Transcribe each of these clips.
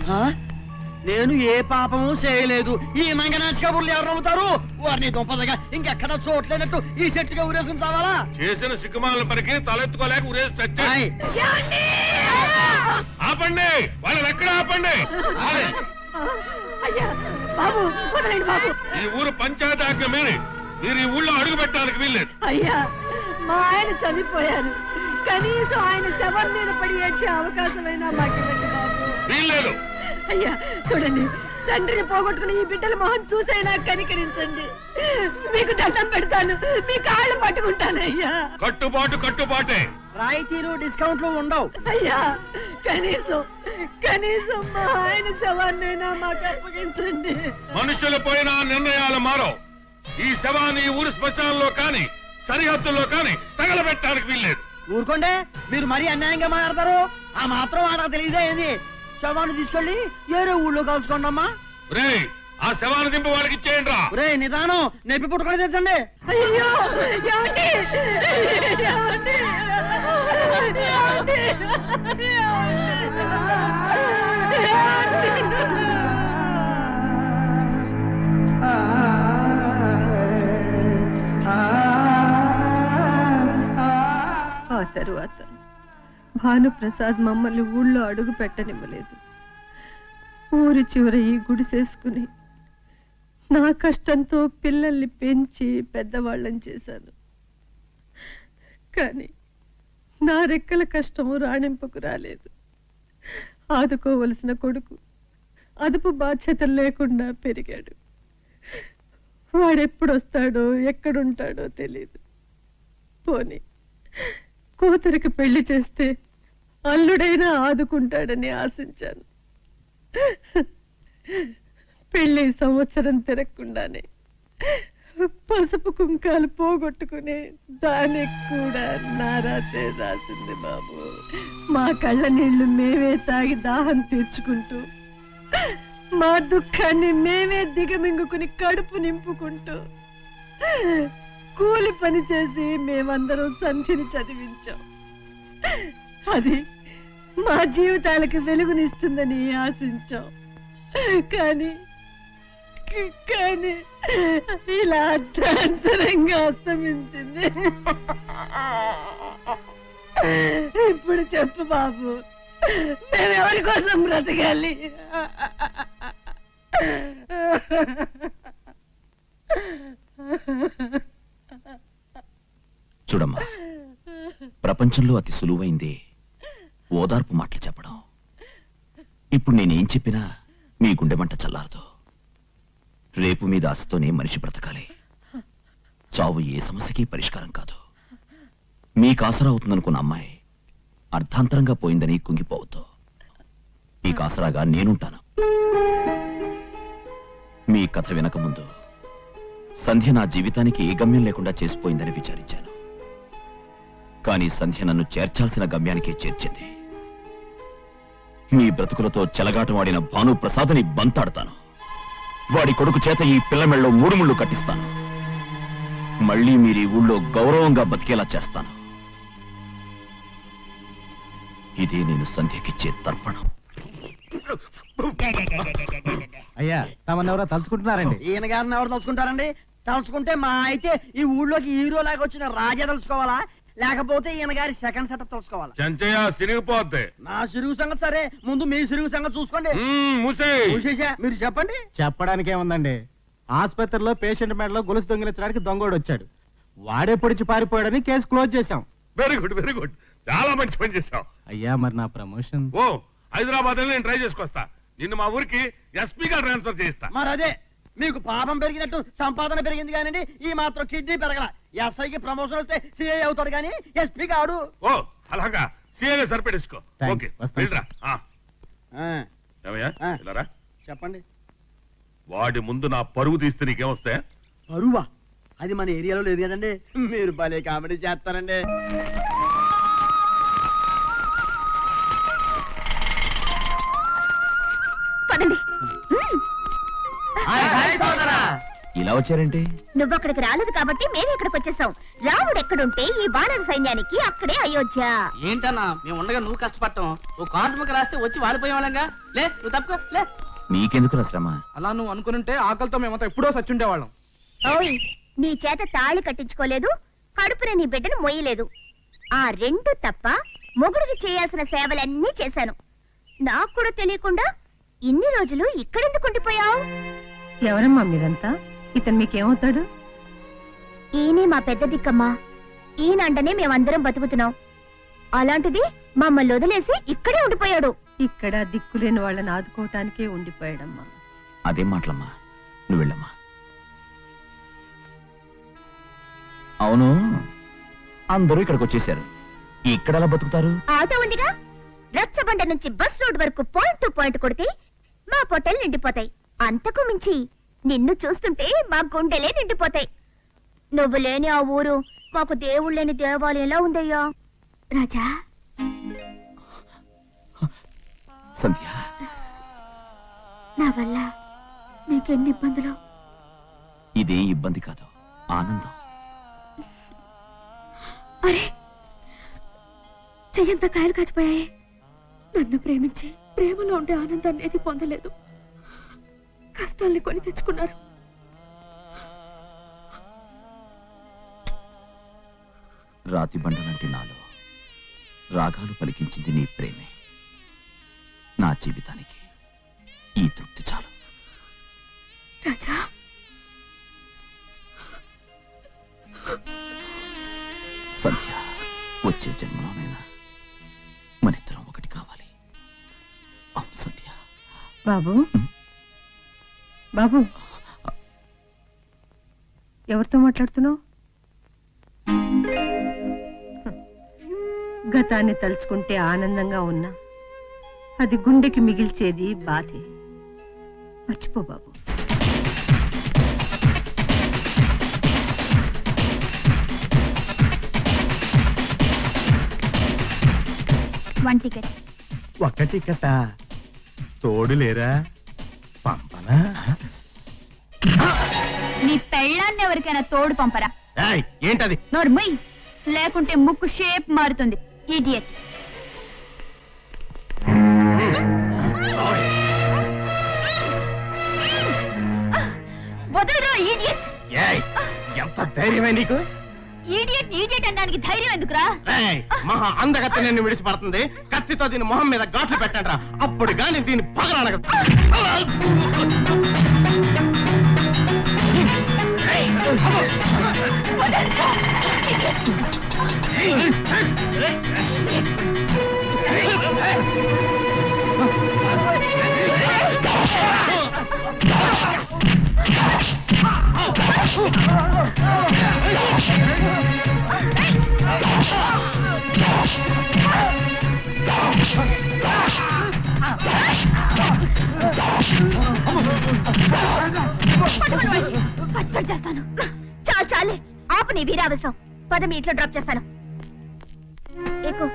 నేను ఏ పాపము చేయలేదు. ఈ మంగనాచి కబుర్లు ఎవరు నమ్ముతారు? వారిని దుంపదగా ఇంకెక్కడ చోట్లేనట్టు ఈ సెట్టుగా ఊరేసుకుని చావాలా? చేసిన సిక్కుమాల పనికి తలెత్తుకోలేక ఊరేసి చచ్చాయి. ఆపండి, వాళ్ళని ఎక్కడ ఆపండి. ఈ ఊరు పంచాయతీ ఆజ్ఞ మీరి మీరు ఈ ఊళ్ళో అడుగు పెట్టడానికి వీల్లేదు. అయ్యా, మా ఆయన చనిపోయారు, కనీసం ఆయన శవం మీద పడి ఏడ్చే అవకాశమైనా మాకు వీల్లేదు. అయ్యా చూడండి, తండ్రిని పోగొట్టుకుని ఈ బిడ్డల మొహం చూసైనా కనికరించండి. మీకు దండం పెడతాను, మీ కాళ్ళు పట్టుకుంటాను. అయ్యా కట్టుబాటే. రాయితీలు డిస్కౌంట్లు ఉండవు. అయ్యా కనీసం మా ఆయన శవాన్నైనా మాకు అప్పగించండి. మనుషులు పోయినా నిర్ణయాలు మారవు. ఈ శవాన్ని ఊరు శ్మశానంలో కాని సరిహద్దుల్లో కాని తగలబెట్టడానికి వీల్లేదు. ఊరుకోండి, మీరు మరీ అన్యాయంగా మాట్లాడతారు. ఆ మాత్రం ఆడకు తెలియదే ఏంది? శవాన్ని తీసుకెళ్ళి ఏరే ఊళ్ళో కలుసుకోండి అమ్మా. ఆ శవాన్ని దింపి వాళ్ళకి ఇచ్చేయండి రా. నిదానం, నెప్పి పుట్టుకొని తెచ్చండి. అయ్యో ఆ తరువాత భానుప్రసాద్ మమ్మల్ని ఊళ్ళో అడుగు పెట్టనివ్వలేదు. ఊరి చివర ఈ గుడిసేసుకుని నా కష్టంతో పిల్లల్ని పెంచి పెద్దవాళ్ళని చేశాను. కానీ నా రెక్కల కష్టము రాణింపుకు రాలేదు. ఆదుకోవలసిన కొడుకు అదుపు బాధ్యతలు లేకుండా పెరిగాడు. వాడెప్పుడొస్తాడో ఎక్కడుంటాడో తెలీదు. పోనీ కూతురికి పెళ్లి చేస్తే అల్లుడైనా ఆదుకుంటాడని ఆశించాను. పెళ్లి సంవత్సరం తిరగకుండానే పసుపు కుంకాలు పోగొట్టుకుని దానికి కూడా నారాతే రాసింది బాబు. మా కళ్ళ నీళ్లు మేమే తాగి దాహం తీర్చుకుంటూ, మా దుఃఖాన్ని మేమే దిగమింగుకుని కడుపు నింపుకుంటూ కూలి పని చేసి మేమందరం సంధిని చదివించాం. అది మా జీవితాలకు వెలుగునిస్తుందని ఆశించాం. కానీ ఇలా అర్థాంతరంగా అస్తమించింది. ఇప్పుడు చెప్పు బాబు, మేమెవరి కోసం బ్రతకాలి? చూడమ్మా, ప్రపంచంలో అతి సులువైంది ఓదార్పు మాటలు చెప్పడం. ఇప్పుడు నేనేం చెప్పినా మీ గుండె మంట చల్లారదు. రేపు మీద ఆశతోనే మనిషి బ్రతకాలి. చావు ఏ సమస్యకి పరిష్కారం కాదు. మీకు ఆసరా అవుతుందనుకున్న అమ్మాయి అర్థాంతరంగా పోయిందని కుంగిపోవద్దు. మీకు ఆసరాగా నేనుంటాను. మీ కథ వినకముందు సంధ్య నా జీవితానికి ఏ గమ్యం లేకుండా చేసిపోయిందని విచారించాను. కానీ సంధ్య నన్ను చేర్చాల్సిన గమ్యానికే చేర్చింది. మీ బ్రతుకులతో చెలగాటమాడిన భానుప్రసాద్ని బంతాడతాను. వాడి కొడుకు చేత ఈ పిల్లమెళ్ళలో 3 ముళ్ళు కట్టిస్తాను. మళ్ళీ మీరు ఈ ఊళ్ళో గౌరవంగా బతికేలా చేస్తాను. ఇదే నేను సంధ్యకిచ్చే తర్పణం. అయ్యా, తమన్నెవరో తలుచుకుంటున్నారండి. ఈయన గారిని ఎవరు తలుచుకుంటారండి? తలుచుకుంటే మా అయితే ఈ ఊళ్ళోకి హీరో లాగా వచ్చిన రాజా తలుచుకోవాలా, లేకపోతే ఈయన గారి సెకండ్ సెటప్ తలుచుకోవాలా? చెంచయ్య సిరిగిపోద్ది. నా సిరుగు సంగతి సరే, ముందు మీ సిరుగు సంగతి చూసుకోండి. మీరు చెప్పండి. చెప్పడానికి ఏముందండి, ఆసుపత్రిలో పేషెంట్ మెడలో గొలుసు దొంగిలించడానికి దొంగోడు వచ్చాడు. వాడే పొడిచి పారిపోయాడని కేసు క్లోజ్ చేశాం. వెరీ గుడ్, వెరీ గుడ్, చాలా మంచి పని చేశాం. అయ్యా, మరి నా ప్రమోషన్? ఓ, హైదరాబాద్ నేను ట్రై చేసుకొస్తా. నిన్ను మా ఊరికి ఎస్పీగా ట్రాన్స్ఫర్ చేయిస్తా. మరి అదే, మీకు పాపం పెరిగినట్టు సంపాదన పెరిగింది కానండి, ఈ మాత్రం కిడ్నీ పెరగల. ఎస్ఐకి ప్రమోషన్ వస్తే సిఐ అవుతాడు కానీ ఎస్పీ కాడు. ఓ, అలాగా, సిఐగా సరిపెట్టేసుకో. ఓకే, వెళ్ళరా. చెప్పండి. వాడి ముందు నా పరువు తీస్తే నీకేమొస్తే? పరువా? అది మన ఏరియాలో లేదు కదండి. మీరు భలే కామెడీ చేస్తారండి. ఇలా వచ్చారేంటి? నువ్వు అక్కడికి రాలేదు కాబట్టి మేము ఇక్కడికి వచ్చేసాం. రాముడు ఎక్కడుంటే ఈ బాణర సైన్యానికి అక్కడే అయోధ్య. ఏంటన్నా మేము ఉండగా నువ్వు కష్టపడటం? ఓ కార్డు ముక్క రాస్తే వచ్చి వాడిపోయేవాళ్ళంగా. లే నువ్వు తప్పుకో లే. నీకెందుకు శ్రమ? అలా నువ్వు అనుకునుంటే ఆకలితో మేమంతా ఎప్పుడో సచ్చుండేవాళ్ళం. ఓయ్, నీ చేత తాళి కట్టించుకోలేదు, కడుపున నీ బిడ్డను మొయ్యలేదు. ఆ రెండు తప్ప మొగుడికి చేయాల్సిన సేవలన్నీ చేశాను. నాకు కూడా తెలియకుండా ఇన్ని రోజులు ఇక్కడెందుకు ఉండిపోయావు? ఎవరమ్మా మీరంతా? ఇతను మీకేమవుతాడు? ఈయనే మా పెద్ద దిక్కమ్మా. ఈయనంటనే మేమందరం బతుకుతున్నాం. అలాంటిది మమ్మల్ని వదిలేసి ఇక్కడే ఉండిపోయాడు. ఇక్కడ దిక్కులేని వాళ్ళని ఆదుకోవటానికే ఉండిపోయాడమ్మా. అదేం మాటలమ్మా, నువ్వు వెళ్ళమ్మా. అవును, అందరూ ఇక్కడికి వచ్చేసారు, ఇక్కడ ఎలా బతుకుతారు? ఆటో ఉందిగా, రచ్చబండ నుంచి బస్ రోడ్ వరకు పాయింట్ టు పాయింట్ కొడితే మా పొట్టలు నిండిపోతాయి. అంతకు మించి నిన్ను చూస్తుంటే మా గుండెలే నిండిపోతాయి. నువ్వు లేని ఆ ఊరు మాకు దేవుడు లేని దేవాలయంలా ఉందయ్యా. రాజా, సంధ్య, నా వల్ల మీకెన్ని ఇబ్బందులు. ఇదే ఇబ్బంది కాదు, ఆనందం. అరే, చెయ్యంతా కాయలు కాచిపోయాయి. నన్ను ప్రేమించి ప్రేమలో ఉండే ఆనందాన్ని ఏది పొందలేదు. కష్టాల్ని కొని తెచ్చుకున్నారు. రాతి బండలంటి నాలో రాగాలు పలికించింది నీ ప్రేమే. నా జీవితానికి ఈ తృప్తి చాలు. రాజా, సంధ్య, వచ్చే జన్మలోనైనా మనిద్దరం ఒకటి కావాలి. అవును సంధ్య. బాబు, బాబు, ఎవరితో మాట్లాడుతున్నావు? గతాన్ని తలుచుకుంటే ఆనందంగా ఉన్నా అది గుండెకి మిగిల్చేది బాధే. మర్చిపో బాబు. One ticket. ఒక్క టికెటా? తోడు లేరా? పంపనా? నీ పెళ్ళాన్ని ఎవరికైనా తోడు పంపరా? ఏంటది? నోర్మయ్, లేకుంటే ముక్కు షేప్ మారుతుంది. ఇడియట్. వదలరా ఇడియట్. ఎంత ధైర్యమే నీకు? ఇడియట్ ఇడియట్ అనడానికి ధైర్యం ఎందుకురా? మహా అందగత్తి నిన్ను విడిచిపడుతుంది. కత్తితో దీని మొహం మీద ఘాట్లు పెట్టండి రా, అప్పుడు గాని దీన్ని పగలనగ. కష్టం చేస్తాను. చాలు చాలే, ఆపు నీ వీరావేశం. పద, మీ ఇంట్లో డ్రాప్ చేస్తాను. ఎక్కు.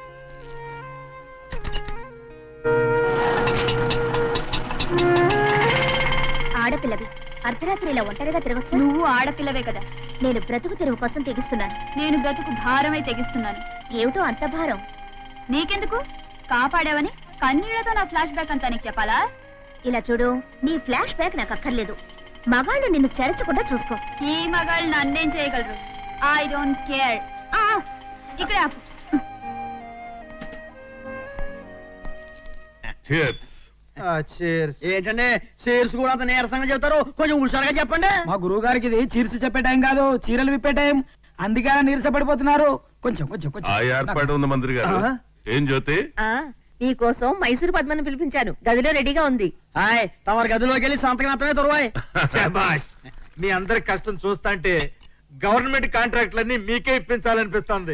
ఆడపిల్లవి అర్ధరాత్రి ఇలా ఒంటరిగా తిరగచ్చు? నువ్వు ఆడపిల్లవే కదా. నేను బ్రతుకు తెరువు కోసం తెగిస్తున్నాను. నేను బ్రతుకు భారమై తెగిస్తున్నాను. ఏమిటో అంత భారం? నీకెందుకు? కాపాడావని కన్నీళ్లతో నా ఫ్లాష్ బ్యాక్ అంతా నీకు చెప్పాలా? ఇలా చూడు, నీ ఫ్లాష్ బ్యాక్ నాకు అక్కర్లేదు. మగాళ్ళు నిన్ను చెరచకుండా చూసుకో. ఈ మగాళ్ళు నన్నేం చేయగలరు? I don't care. ఇక్కడ ఆపు. ఏంటంటే చీర్స్ కూడా అంత నీరసంగా చెబుతారు, కొంచెం హుషారుగా చెప్పండి. మా గురువు గారికి ఇది చీర్స్ చెప్పే టైం కాదు, చీరలు విప్పే టైం. అందుకే నీరస పడిపోతున్నారు. కొంచెం కొంచెం ఆ ఏర్పాటు ఉంది మంత్రి గారు. ఏం జ్యోతి? నీకోసం మైసూరు పద్మని పిలిపించాను, గదిలో రెడీగా ఉంది. హాయ్, తమరి గదిలోకి వెళ్ళి సంతకం మాత్రమే దొరవాయి. మీ అందరి కష్టం చూస్తాంటే గవర్నమెంట్ కాంట్రాక్ట్లన్నీ మీకే ఇప్పించాలనిపిస్తోంది.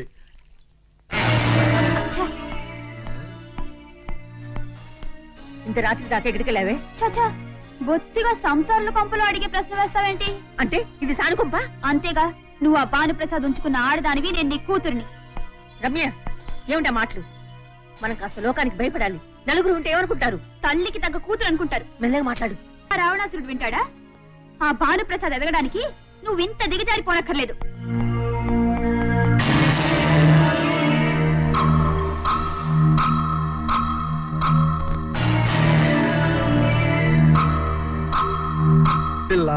ఇంత రాత్రి దాకా ఎక్కడికి వెళ్ళావే? చచ్చా, బొత్తిగా సంసారంలో కొంపలో అడిగే ప్రశ్న వేస్తావేంటి? అంటే ఇది సానుకుంప? అంతేగా, నువ్వు ఆ భానుప్రసాద్ ఉంచుకున్న ఆడదానివి, నేను నీ కూతుర్ని. రమ్య, ఏమిటా మాటలు? మనం కాస్త లోకానికి భయపడాలి. నలుగురు ఉంటే ఏమనుకుంటారు? తల్లికి తగ్గ కూతురు అనుకుంటారు. మెల్లగా మాట్లాడు. రావణాసురుడు వింటాడా? ఆ భానుప్రసాద్ ఎదగడానికి నువ్వు ఇంత దిగజారిపోనక్కర్లేదు. పిల్ల,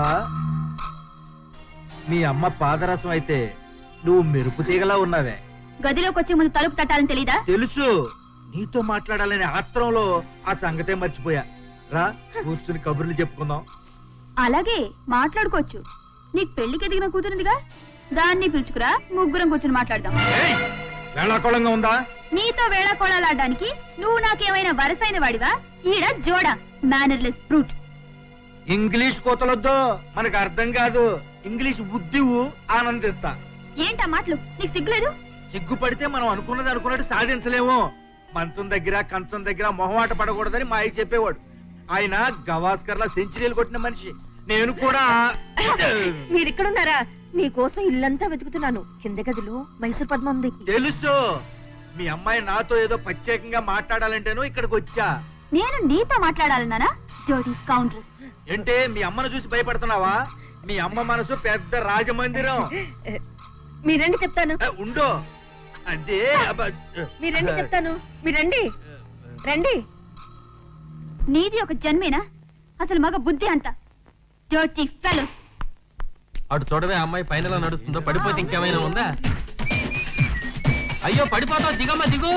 మీ అమ్మ పాదరసం అయితే నువ్వు మెరుపు తీగలా ఉన్నావే. గదిలోకి వచ్చే ముందు తలుపు తట్టాలని తెలీదా? తెలుసు, నీతో మాట్లాడాలనే ఆత్రంలో ఆ సంగతే మర్చిపోయా. రా కూర్చుని కబుర్లు చెప్పుకుందాం. అలాగే మాట్లాడుకోవచ్చు. నీకు పెళ్లికి ఎదిగిన కూతురుందిగా, దాన్ని పిలుచుకురా, ముగ్గురం కూర్చుని మాట్లాడదాం. వేళాకోళంగా ఉందా? నీతో వేళాకోళాలాడడానికి నువ్వు నాకేమైనా వరసైన వాడివా? ఈడ జోడా మేనర్లెస్ ఫ్రూట్. ఇంగ్లీష్ కోతలొద్దు, మనకు అర్థం కాదు. ఇంగ్లీష్ బుద్ధివు, ఆనందిస్తా. ఏంటా మాటలు? నీకు సిగ్గులేదు? సిగ్గుపడితే మనం అనుకున్నది అనుకున్నట్టు సాధించలేము. మంచం దగ్గర కంచం దగ్గర మొహమాట పడకూడదని మా అయ్య చెప్పేవాడు. ఆయన గవాస్కర్ లా సెంచరీలు కొట్టిన మనిషి. నేను కూడా. మీరిక్కడున్నారా? మీకోసం ఇల్లంతా వెతుకుతున్నాను. కింద గదిలో మైసూర్ పద్మ ఉంది. తెలుసు, మీ అమ్మాయి నాతో ఏదో ప్రత్యేకంగా మాట్లాడాలంటేనో ఇక్కడికి వచ్చా. నేను నీతో మాట్లాడాలన్నానా? Dirty scoundrel. ఏంటే మీ అమ్మను చూసి భయపడుతున్నావా? మీ అమ్మ మనసు పెద్ద రాజమందిరం. మీరండి చెప్తాను. ఉండో అదే. మీరండి చెప్తాను. మీరండి, రండి. నీది ఒక జన్మేనా? అసలు మగ బుద్ధి అంత డర్టీ ఫెలోస్. అటు చూడవే, అమ్మాయి పైన నడుస్తుందో, పడిపోతే ఇంకేమైనా ఉందా? అయ్యో పడిపోతావు, దిగమ్మా దిగు.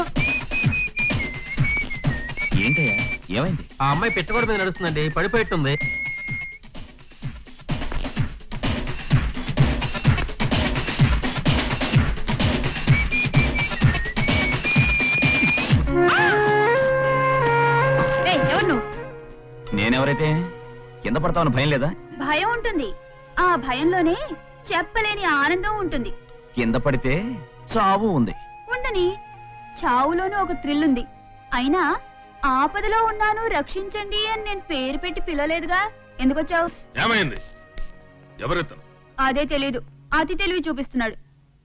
ఏంటయ్యా, ఏమైంది? ఆ అమ్మాయి పెట్టగోడ మీద నడుస్తుందండి, పడిపోయిట్టుంది. నేనెవరైతే కింద పడతావని భయం లేదా? భయం ఉంటుంది. ఆ భయంలోనే చెప్పలేని ఆనందం ఉంటుంది. కింద పడితే చావు ఉంది. ఉండని, చావులోనూ ఒక థ్రిల్ ఉంది. అయినా ఆపదలో ఉన్నాను రక్షించండి అని నేను పేరు పెట్టి పిలవలేదుగా. ఎందుకొచ్చావు? ఏమైంది? ఎవరెత్తను? అదే తెలీదు. అతి తెలివి చూపిస్తున్నాడు.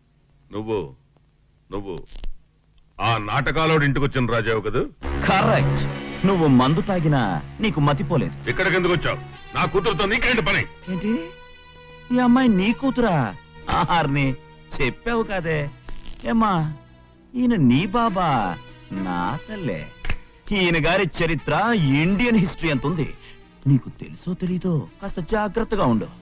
నువ్వు ఆ నాటకాలోడి ఇంటికి వచ్చిన రాజావు కదా? కరెక్ట్. నువ్వు మందు తాగినా నీకు మతిపోలేదు. ఇక్కడికి ఎందుకు వచ్చావు? నా కూతురుతో నీకేంటి పని? ఏంటి, ఈ అమ్మాయి నీ కూతురా? ఆహార్ని చెప్పావు కదే. ఏమ్మా, ఈయన నీ బాబా? నా తల్లే. ఈయన గారి చరిత్ర ఇండియన్ హిస్టరీ ఎంత ఉంది నీకు తెలుసో తెలీదో? కాస్త జాగ్రత్తగా ఉండు.